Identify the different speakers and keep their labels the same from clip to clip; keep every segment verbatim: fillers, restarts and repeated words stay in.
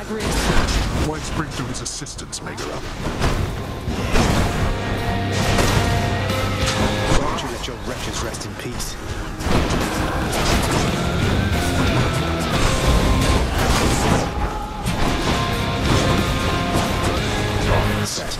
Speaker 1: Zagreus.
Speaker 2: Why spring to his assistance, Megara?
Speaker 3: Why don't you let your wretches rest in peace? Set.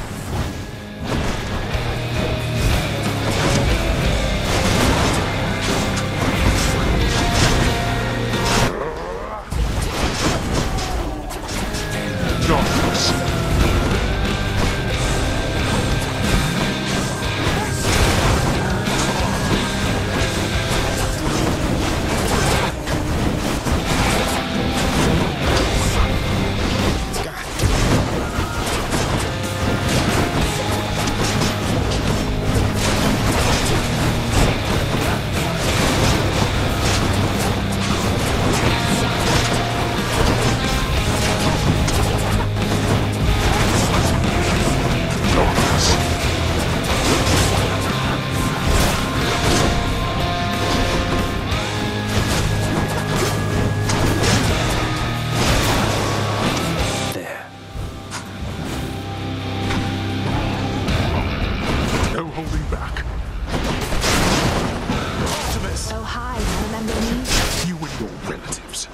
Speaker 2: No holding back.
Speaker 3: Optimus!
Speaker 1: Oh, hi. Remember me?
Speaker 2: You and your relatives.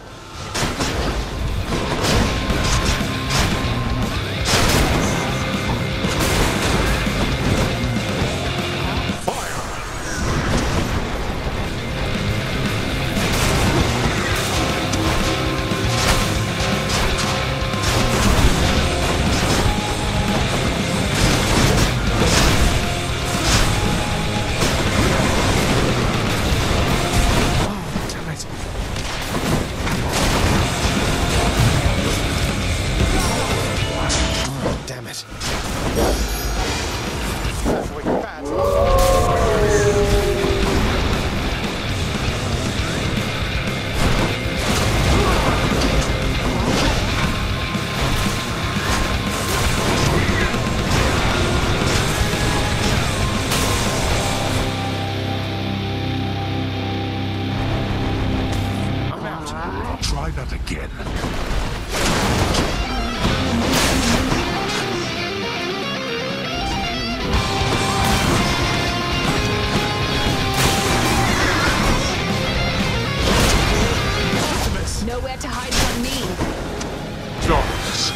Speaker 3: Damn it.
Speaker 2: I'm out. Try that again.
Speaker 1: Nowhere to hide from me.
Speaker 2: Darkness.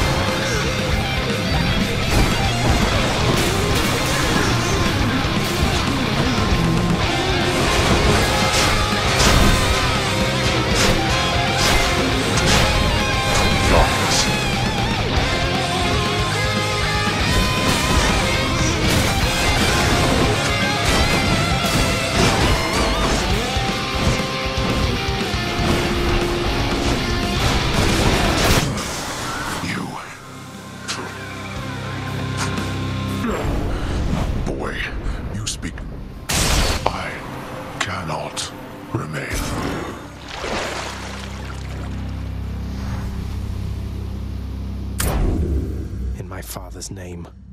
Speaker 2: Boy, you speak. I cannot remain.
Speaker 3: In my father's name.